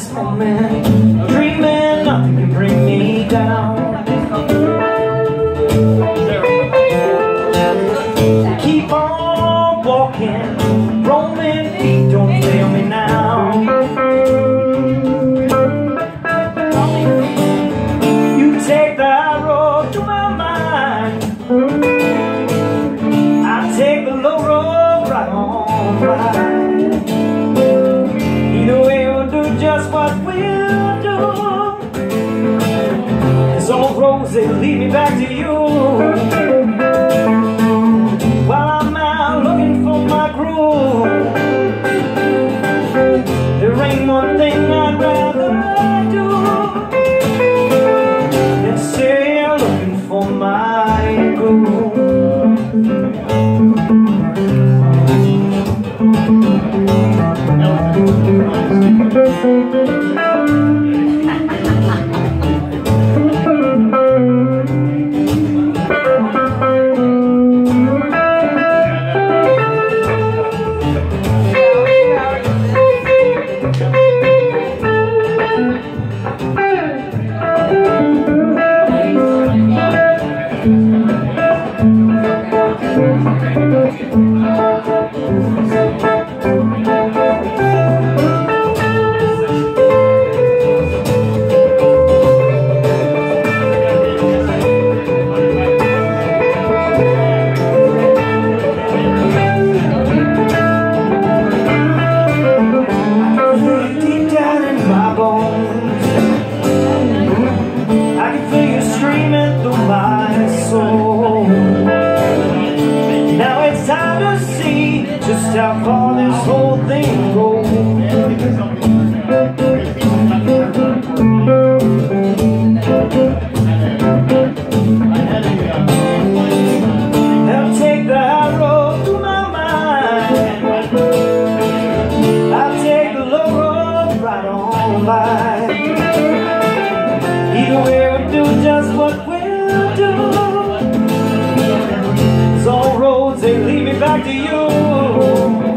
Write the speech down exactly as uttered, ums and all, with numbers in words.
this moment, dreaming nothing can bring me down. Keep on walking, roaming feet don't fail me now. You take the road to my mind, I take the low road right on by. Either way we'll do just what we'll do. These old roads, they lead me back to you. While I'm out looking for my groove, there ain't one thing I'd rather do than stay looking for my groove. Just how far this whole thing goes. I'll take the high road to my mind, I'll take the low road right on by. Either way we'll do just what we'll do. These old roads, they lead me back to you.